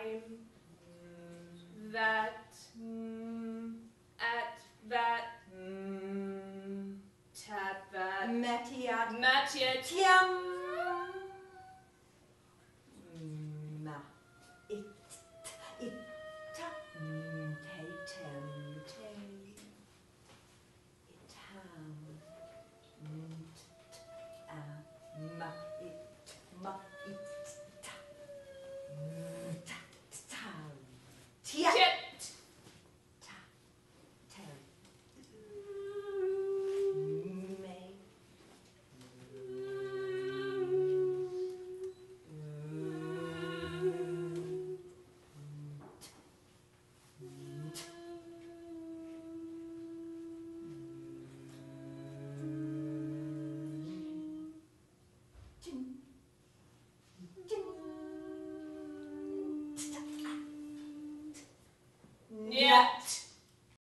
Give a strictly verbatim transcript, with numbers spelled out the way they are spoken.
time that at that tap that Matiat Matiat tiam ma it it ta te tem te it ham a ma it ma it ta ta ta tia ta te me Niet.